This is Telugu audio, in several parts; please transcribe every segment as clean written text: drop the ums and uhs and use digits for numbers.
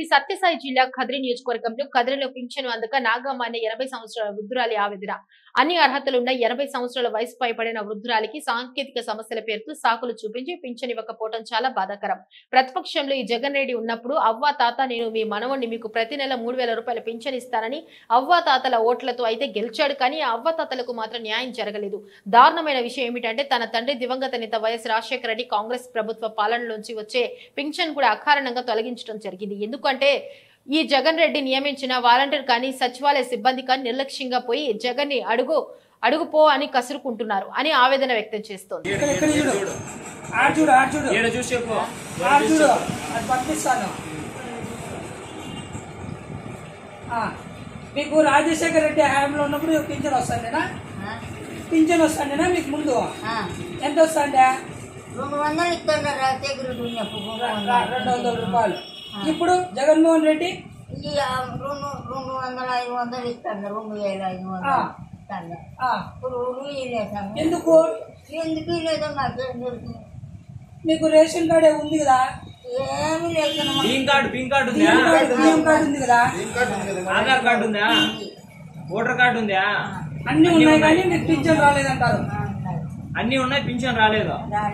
సత్యసాయి జిల్లా కదిరి నియోజకవర్గంలో కదిరిలో పింఛను అందక నాగమ్మ అనే 80 సంవత్సరాల వృద్ధురాలి ఆవేదన. అన్ని అర్హతలున్న 80 సంవత్సరాల వయసు పైబడిన వృద్ధురాలికి సాంకేతిక సమస్యల పేరుతో సాకులు చూపించి పింఛను ఇవ్వకపోవడం చాలా బాధాకరం. ప్రతిపక్షంలో ఈ జగన్ రెడ్డి ఉన్నప్పుడు అవ్వ తాత నేను మీ మనవణ్ణి మీకు ప్రతి నెల 3000 రూపాయల పింఛను ఇస్తానని అవ్వ తాతల ఓట్లతో అయితే గెలిచాడు. కానీ అవ్వ తాతలకు మాత్రం న్యాయం జరగలేదు. దారుణమైన విషయం ఏమిటంటే తన తండ్రి దివంగత నేత వైఎస్ రాజశేఖర రెడ్డి కాంగ్రెస్ ప్రభుత్వ పాలనలోంచి వచ్చే పింఛన్ కూడా అకారణంగా తొలగించడం జరిగింది. ఎందుకంటే ఈ జగన్ రెడ్డి నియమించిన వాలంటీర్ కానీ సచివాలయ సిబ్బంది కానీ నిర్లక్ష్యంగా పోయి జగన్ ని అడుగుపో అని కసురుకుంటున్నారు అని ఆవేదన వ్యక్తం చేస్తోంది. మీకు రాజశేఖర రెడ్డి హయాంలో ఉన్నప్పుడు పింఛన్ వస్తాండేనా? పింఛన్ వస్తాండేనా మీకు ముందు? ఎంత వస్తాండే? 200 రూపాయలు. ఇప్పుడు జగన్మోహన్ రెడ్డి 200 ఇస్తాడు. 2500 ఎందుకు లేదో నాకేం తెలుసు. మీకు రేషన్ కార్డే ఉంది కదా? ఏమి లేదు. బియ్యం కార్డు ఉంది కదా? ఆధార్ కార్డు ఉందా? ఓటర్ కార్డు ఉందా? అన్ని ఉన్నాయి కానీ మీకు పింఛన్ రాలేదంటారు. అన్ని ఉన్నాయి, పింఛన్ రాలేదు.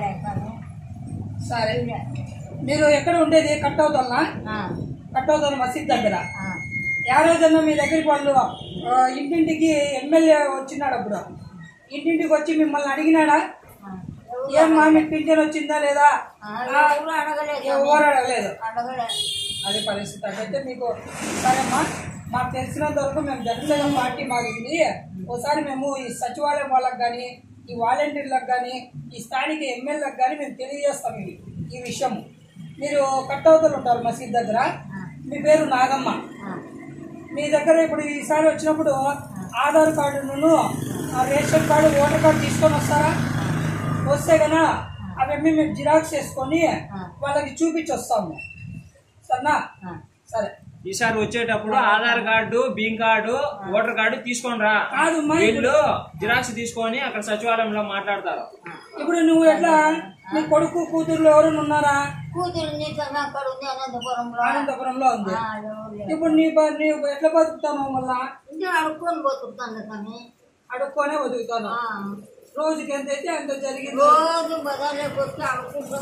సరే, మీరు ఎక్కడ ఉండేది? కట్టవుతోనా? కట్టవుతోన మసీద్ దగ్గర. ఆ రోజన్నా మీ దగ్గరికి వాళ్ళు ఇంటింటికి ఎమ్మెల్యే వచ్చినాడు. అప్పుడు ఇంటింటికి వచ్చి మిమ్మల్ని అడిగినాడా? ఏమ్మా మీకు పింఛన్ వచ్చిందా లేదా? ఎవరు అడగలేదు. అదే పరిస్థితి. అయితే మీకు సరేమ్మా, మాకు తెలిసినంత వరకు మేము జనసేన పార్టీ మారింది. ఒకసారి మేము ఈ సచివాలయం వాళ్ళకి కానీ ఈ వాలంటీర్లకు కానీ ఈ స్థానిక ఎమ్మెల్యేలకు కానీ మేము తెలియజేస్తాం ఈ విషయం. మీరు కట్టవుతలు ఉంటారు మసీద్ దగ్గర. మీ పేరు నాగమ్మ. మీ దగ్గర ఇప్పుడు ఈసారి వచ్చినప్పుడు ఆధార్ కార్డును రేషన్ కార్డు ఓటర్ కార్డు తీసుకొని వస్తారా? వస్తే కన్నా అవన్నీ మేము జిరాక్స్ చేసుకొని వాళ్ళకి చూపించి వస్తాము. సరేనా? సరే, ఈసారి వచ్చేటప్పుడు ఆధార్ కార్డు, బియ్యం కార్డు, ఓటర్ కార్డు తీసుకొని రా. వీళ్ళు జిరాక్స్ తీసుకొని అక్కడ సచివాలయంలో మాట్లాడతారు. ఇప్పుడు నువ్వు ఎట్లా, నీ కొడుకు కూతురులో ఎవరైనా ఉన్నారా? కూతురు అనంతపురంలో ఉంది. ఇప్పుడు నీవు ఎట్లా బతుకుతాను? మళ్ళా అడుక్కొని బతుకుతాను. కానీ అడుక్కొనే బతుకుతాను. రోజుకి ఎంత అయితే అంత జరిగింది. రోజు బజార్లోకి వచ్చి అడుక్కుంటూ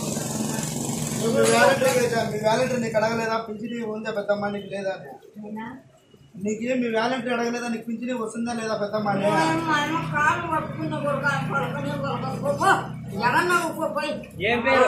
మీ వాలంటీర్ నీకు అడగలేదా పింఛనీ ఉందా పెద్దమ్మ? నీకు లేదా? నీకేం మీ వాలంటీర్ అడగలేదా నీకు పింఛనీ వస్తుందా లేదా పెద్దమ్మ? కాలు పట్టుకున్న జగన్ ఏం పేరు?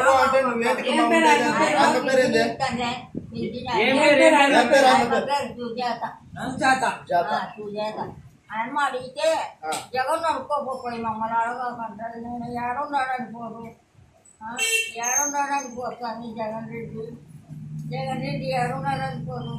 ఆయన అడిగితే జగన్ అనుకోకపోయి మమ్మల్ని అడగకంటారు. నేను ఏడున్నాడని పోదు, ఏడున్నాడని పోతాను. జగన్ రెడ్డి ఏడున్నాడని పోదు.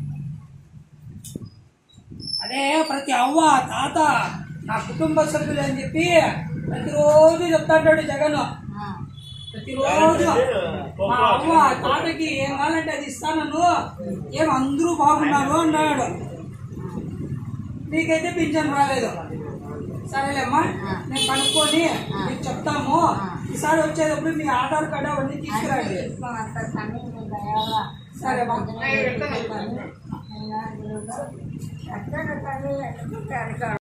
అదే ప్రతి అవ్వ తాత నా కుటుంబ సభ్యులు అని చెప్పి ప్రతిరోజు చెప్తాడు జగన్. ప్రతిరోజు మా అవ్వ తాతకి ఏం కావాలంటే అది ఇస్తాను, ఏం అందరూ బాగున్నారు అన్నాడు. నీకైతే పింఛన్ రాలేదు. సరేలేమ్మా, నేను కనుక్కొని మీకు చెప్తాము. ఈసారి వచ్చేటప్పుడు మీ ఆధార్ కార్డు అవన్నీ తీసుకురండి. సరేమ్మా.